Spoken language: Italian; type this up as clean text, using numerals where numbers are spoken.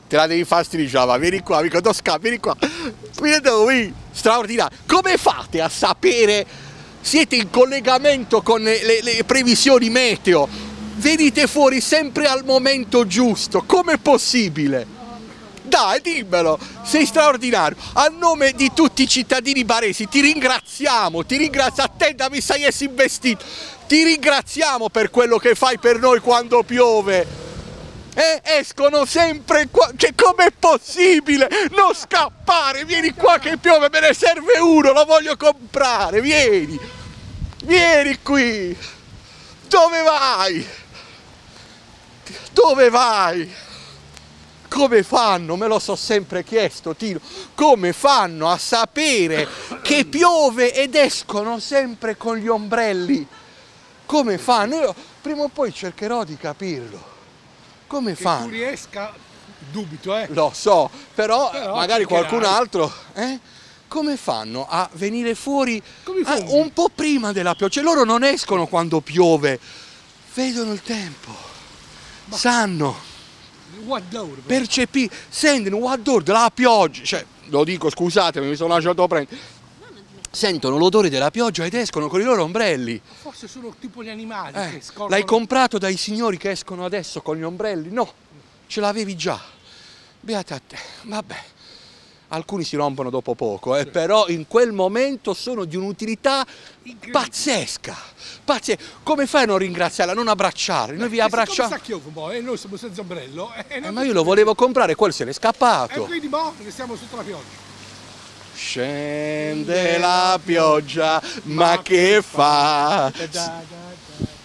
te la devi far strisciare, vieni qua, amico, non scappi, vieni qua. Qui, straordinario. Come fate a sapere? Siete in collegamento con le previsioni meteo, venite fuori sempre al momento giusto, com'è possibile? Dai, dimmelo, sei straordinario. A nome di tutti i cittadini baresi ti ringraziamo, attenta, mi sai essere investito, ti ringraziamo per quello che fai per noi quando piove. Escono sempre qua, cioè com'è possibile? Non scappare, vieni qua che piove, me ne serve uno, lo voglio comprare, vieni qui. Dove vai? Dove vai? Come fanno? Me lo so sempre chiesto, Tino, come fanno a sapere che piove ed escono sempre con gli ombrelli? Come fanno? Io prima o poi cercherò di capirlo. Come fanno? Che tu riesca, dubito, Lo so, però magari qualcun altro, come fanno a venire fuori un po' prima della pioggia? Cioè, loro non escono quando piove, vedono il tempo, sanno, sentono l'odore della pioggia, cioè, lo dico, scusatemi, mi sono lasciato prendere. Sentono l'odore della pioggia ed escono con i loro ombrelli. Forse sono tipo gli animali che scorrono. L'hai comprato dai signori che escono adesso con gli ombrelli? No, ce l'avevi già. Beata a te, vabbè. Alcuni si rompono dopo poco, sì. Però in quel momento sono di un'utilità pazzesca. Come fai a non ringraziarla, a non abbracciare? Noi vi abbracciamo. Noi siamo senza ombrello. Ma io lo volevo comprare, quello se n'è scappato. E quindi restiamo sotto la pioggia. Scende la pioggia, ma che fa?